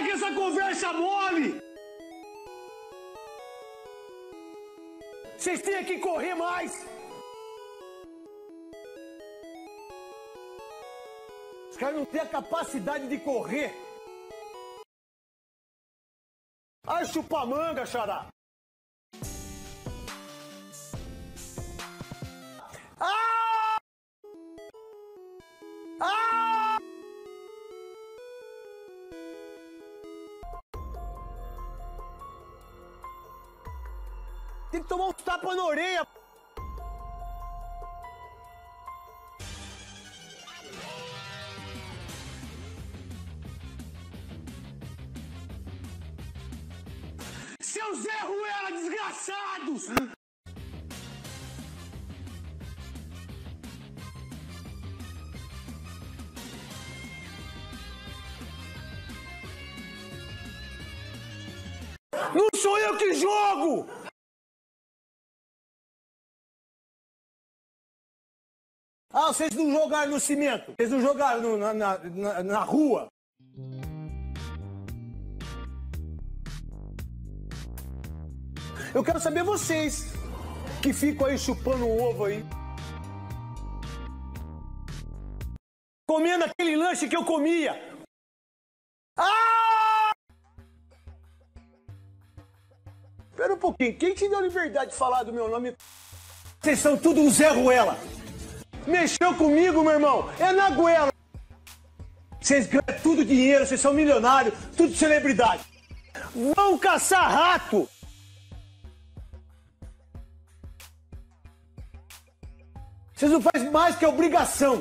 com essa conversa mole! Vocês têm que correr mais! Os caras não têm a capacidade de correr! Ai, chupa-manga, xará! Ah! Ah! Tem que tomar uns tapas na orelha! Seus Zé Ruela desgraçados! Não sou eu que jogo! Ah, vocês não jogaram no cimento, vocês não jogaram na rua. Eu quero saber vocês que ficam aí chupando o ovo aí. Comendo aquele lanche que eu comia. Ah! Espera um pouquinho, quem te deu a liberdade de falar do meu nome? Vocês são tudo um Zé Ruela. Mexeu comigo, meu irmão, é na goela. Vocês ganham tudo dinheiro, vocês são milionários, tudo celebridade. Vão caçar rato. Vocês não fazem mais que obrigação.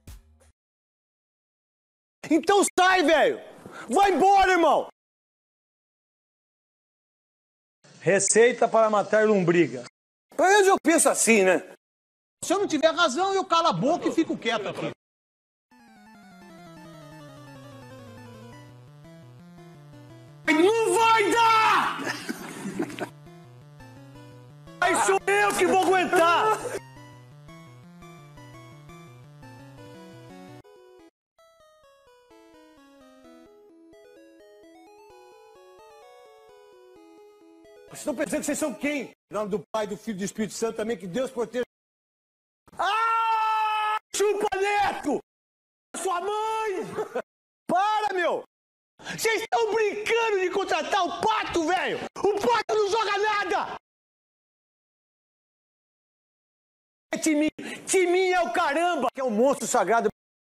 Então sai, velho. Vai embora, irmão. Receita para matar lombriga. Pelo menos eu penso assim, né? Se eu não tiver razão, eu calo a boca e fico quieto aqui. Não vai dar! Aí sou eu que vou aguentar! Vocês estão pensando que vocês são quem? Em nome do Pai, do Filho e do Espírito Santo também, que Deus proteja. Ah! Chupa, Neto! Sua mãe! Para, meu! Vocês estão brincando de contratar o Pato, velho! O Pato não joga nada! Timinho é o caramba! Que é um monstro sagrado.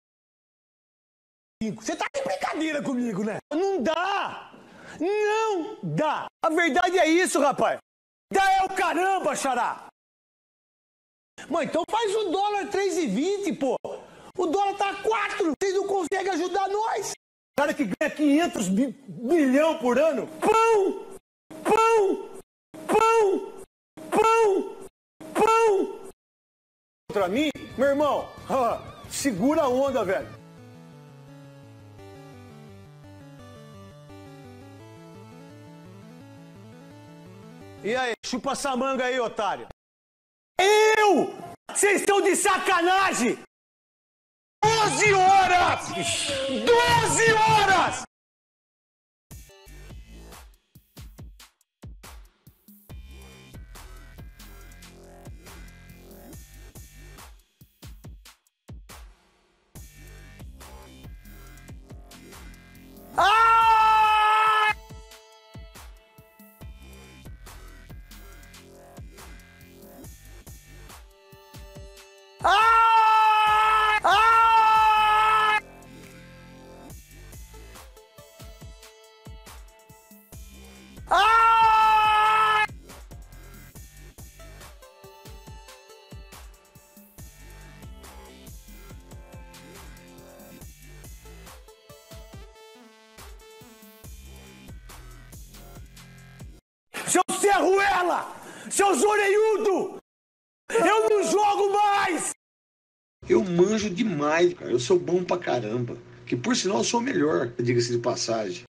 Você tá de brincadeira comigo, né? Não dá! Não dá! A verdade é isso, rapaz! Dá é o caramba, xará! Mãe, então faz o dólar 3,20, pô! O dólar tá 4! Vocês não conseguem ajudar nós! O cara que ganha 500 milhões por ano! Pão! Pão! Pão! Pão! Pão! Contra mim? Meu irmão, segura a onda, velho! E aí, chupa essa manga aí, otário. Eu! Vocês estão de sacanagem! 12 horas! 12 horas! Ah! Ah! Ah! Ah! Seu Zé Ruela! Seu Zoreiudo! Eu não jogo mais! Eu manjo demais, cara. Eu sou bom pra caramba. Que por sinal eu sou o melhor, diga-se de passagem.